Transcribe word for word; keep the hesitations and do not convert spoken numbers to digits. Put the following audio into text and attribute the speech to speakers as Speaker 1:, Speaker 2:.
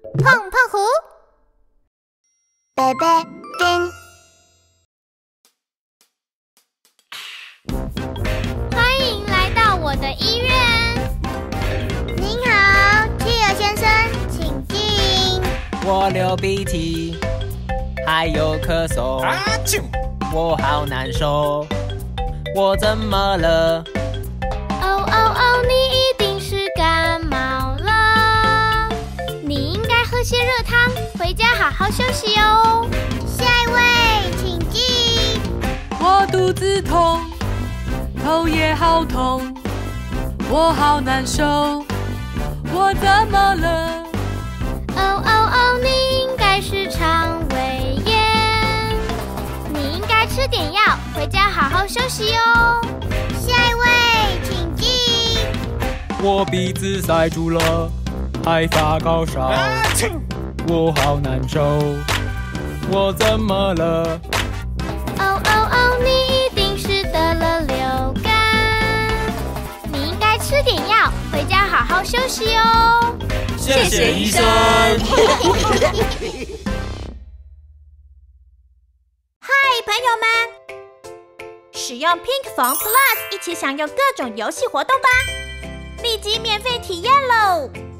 Speaker 1: 碰碰胡，
Speaker 2: 贝贝丁。
Speaker 1: 欢迎来到我的医院。
Speaker 2: 您好，契尔先生，请进。
Speaker 3: 我流鼻涕，还有咳嗽，
Speaker 4: 啊啾！
Speaker 3: 我好难受，我怎么了？
Speaker 1: 哦哦哦，你一定是感冒了，你应该喝些热汤，回家好好休息哦。
Speaker 2: 下一位，请进。
Speaker 5: 我肚子痛，头也好痛，我好难受，我怎么了？
Speaker 1: 哦哦哦，你应该是肠胃炎，你应该吃点药，回家好好休息哦。
Speaker 2: 下一位，请进。
Speaker 3: 我鼻子塞住了，还发高烧，
Speaker 4: 啊啾！
Speaker 3: 我好难受，我怎么了？
Speaker 1: 哦哦哦，你一定是得了流感，你应该吃点药，回家好好休息哦。
Speaker 4: 谢谢医生。
Speaker 6: 嗨，朋友们，使用 Pink Phone Plus 一起享有各种游戏活动吧！立即免费体验喽！